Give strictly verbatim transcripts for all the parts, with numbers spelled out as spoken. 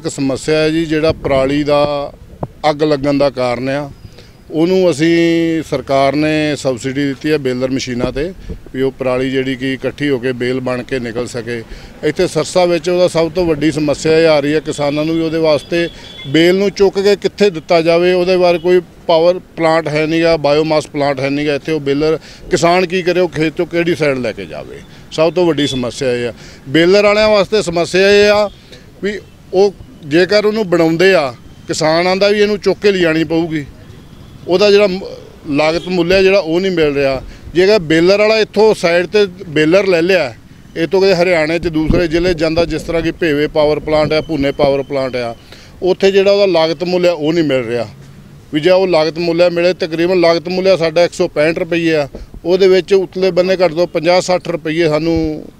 एक समस्या है जी, जिहड़ा पराली दा अग लगन दा कारण आ ਉਹਨੂੰ ਅਸੀਂ सरकार ने सबसिडी दी है बेलर मशीनां ते भी वो पराली जिहड़ी कि इकट्ठी होकर बेल बन के निकल सके। इत्थे सरसा विच उहदा सब तो वड्डी समस्या ये आ रही है किसानों नूं भी उहदे वास्ते बेल नूं चुक के कित्थे दित्ता जावे, उहदे बारे कोई पावर प्लांट है नहीं गा, बायोमास प्लांट है नहीं गा। इत्थे वो बेलर किसान की करे, खेत चों किहड़ी साइड लैके जावे, सब तो वड्डी समस्या ये आ। बेलर वालियां वास्ते समस्या ये आ भी वो जेकर उहनूं बनाउंदे आ, किसान आंदा भी इहनूं चुक के लिजाणी पऊगी, ਉਹਦਾ ਜਿਹੜਾ ਲਾਗਤ ਮੁੱਲ ਹੈ ਜਿਹੜਾ ਉਹ ਨਹੀਂ ਮਿਲ ਰਿਹਾ। ਜੇਕਰ ਬੇਲਰ ਵਾਲਾ ਇੱਥੋਂ ਸਾਈਡ ਤੇ ਬੇਲਰ ਲੈ ਲਿਆ, ਇਹ ਤੋਂ ਕਿਤੇ ਹਰਿਆਣੇ 'ਚ ਦੂਸਰੇ ਜ਼ਿਲ੍ਹੇ ਜਾਂਦਾ, ਜਿਸ ਤਰ੍ਹਾਂ ਕਿ ਭੇਵੇ ਪਾਵਰ ਪਲਾਂਟ ਆ, ਭੁੰਨੇ ਪਾਵਰ ਪਲਾਂਟ ਆ, ਉੱਥੇ ਜਿਹੜਾ ਉਹਦਾ ਲਾਗਤ ਮੁੱਲ ਹੈ ਉਹ ਨਹੀਂ ਮਿਲ ਰਿਹਾ। ਵੀ ਜੇ ਉਹ ਲਾਗਤ ਮੁੱਲ ਮਿਲੇ, ਤਕਰੀਬਨ ਲਾਗਤ ਮੁੱਲ ਸਾਡਾ ਇੱਕ ਸੌ ਪੈਂਹਠ ਰੁਪਈਏ ਆ, ਉਹਦੇ ਵਿੱਚ ਉਤਲੇ ਬੰਨੇ ਘੱਟ ਤੋਂ ਪੰਜਾਹ ਸੱਠ ਰੁਪਈਏ ਸਾਨੂੰ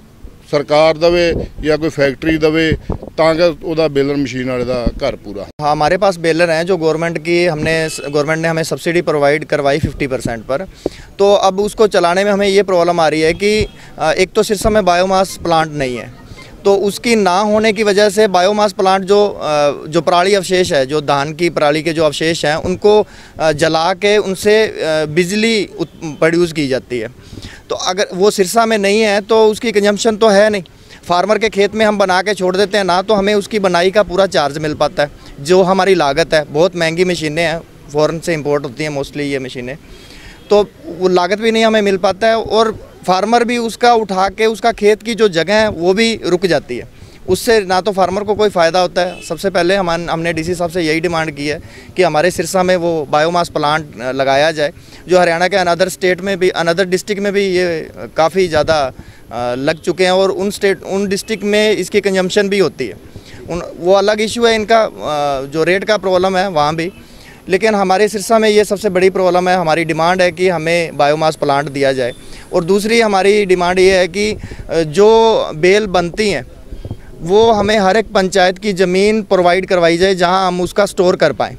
सरकार दवे या कोई फैक्ट्री दवे ताकि उहदा बेलर मशीन वाले दा घर पूरा। हाँ, हमारे पास बेलर हैं जो गवर्नमेंट की हमने गवर्नमेंट ने हमें सब्सिडी प्रोवाइड करवाई फिफ्टी परसेंट पर। तो अब उसको चलाने में हमें ये प्रॉब्लम आ रही है कि एक तो सिरसा में बायोमास प्लांट नहीं है, तो उसकी ना होने की वजह से बायोमास प्लांट जो जो पराली अवशेष है, जो धान की पराली के जो अवशेष हैं, उनको जला के उनसे बिजली प्रोड्यूस की जाती है। तो अगर वो सिरसा में नहीं है तो उसकी कंजम्पशन तो है नहीं। फार्मर के खेत में हम बना के छोड़ देते हैं ना, तो हमें उसकी बनाई का पूरा चार्ज मिल पाता है। जो हमारी लागत है, बहुत महंगी मशीनें हैं, फ़ॉरेन से इंपोर्ट होती हैं मोस्टली ये मशीनें, तो वो लागत भी नहीं हमें मिल पाता है और फार्मर भी उसका उठा के उसका खेत की जो जगह है वो भी रुक जाती है। उससे ना तो फार्मर को कोई फ़ायदा होता है। सबसे पहले हम हमने डीसी साहब से यही डिमांड की है कि हमारे सिरसा में वो बायोमास प्लांट लगाया जाए, जो हरियाणा के अनदर स्टेट में भी, अनदर डिस्ट्रिक्ट में भी ये काफ़ी ज़्यादा लग चुके हैं और उन स्टेट उन डिस्ट्रिक्ट में इसकी कंजम्पशन भी होती है। उन वो अलग इशू है इनका, जो रेट का प्रॉब्लम है वहाँ भी, लेकिन हमारे सिरसा में ये सबसे बड़ी प्रॉब्लम है। हमारी डिमांड है कि हमें बायोमास प्लांट दिया जाए। और दूसरी हमारी डिमांड ये है कि जो बेल बनती हैं वो हमें हर एक पंचायत की ज़मीन प्रोवाइड करवाई जाए जहां हम उसका स्टोर कर पाएँ।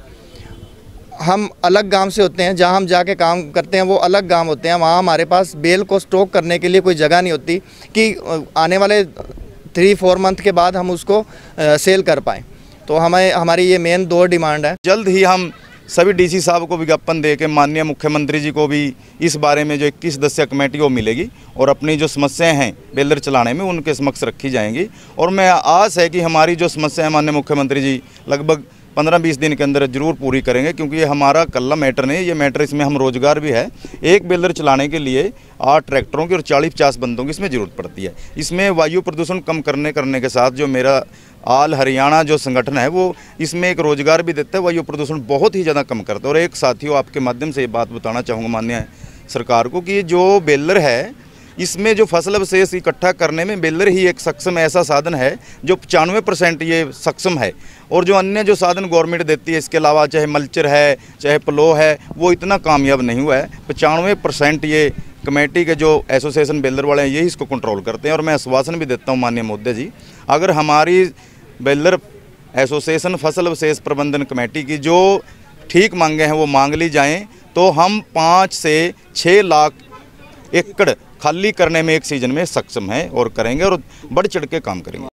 हम अलग गांव से होते हैं, जहां हम जाके काम करते हैं वो अलग गांव होते हैं, वहां हमारे पास बेल को स्टॉक करने के लिए कोई जगह नहीं होती कि आने वाले थ्री फोर मंथ के बाद हम उसको सेल कर पाएँ। तो हमें हमारी ये मेन दो डिमांड है। जल्द ही हम सभी डीसी साहब को विज्ञापन दे के माननीय मुख्यमंत्री जी को भी इस बारे में जो इक्कीस सदस्यीय कमेटी वो मिलेगी और अपनी जो समस्याएं हैं बेलर चलाने में उनके समक्ष रखी जाएंगी। और मैं आस है कि हमारी जो समस्या है माननीय मुख्यमंत्री जी लगभग पंद्रह बीस दिन के अंदर जरूर पूरी करेंगे, क्योंकि ये हमारा कल्ला मैटर नहीं, ये मैटर इसमें हम रोज़गार भी है। एक बेलर चलाने के लिए आठ ट्रैक्टरों की और चालीस पचास बंदों की इसमें ज़रूरत पड़ती है। इसमें वायु प्रदूषण कम करने करने के साथ जो मेरा आल हरियाणा जो संगठन है वो इसमें एक रोज़गार भी देता है, वायु प्रदूषण बहुत ही ज़्यादा कम करता है। और एक साथियों आपके माध्यम से ये बात बताना चाहूँगा माननीय सरकार को कि जो बेलर है इसमें जो फसल अवशेष इकट्ठा करने में बेलर ही एक सक्षम ऐसा साधन है जो पचानवे परसेंट ये सक्षम है। और जो अन्य जो साधन गवर्नमेंट देती है, इसके अलावा चाहे मल्चर है चाहे प्लो है, वो इतना कामयाब नहीं हुआ है। पचानवे परसेंट ये कमेटी के जो एसोसिएशन बेलर वाले हैं यही इसको कंट्रोल करते हैं। और मैं आश्वासन भी देता हूँ माननीय मोदी जी, अगर हमारी बेलर एसोसिएशन फसल अवशेष प्रबंधन कमेटी की जो ठीक मांगे हैं वो मांग ली जाएँ तो हम पाँच से छः लाख एकड़ खाली करने में एक सीज़न में सक्षम है और करेंगे और बढ़ चढ़ के काम करेंगे।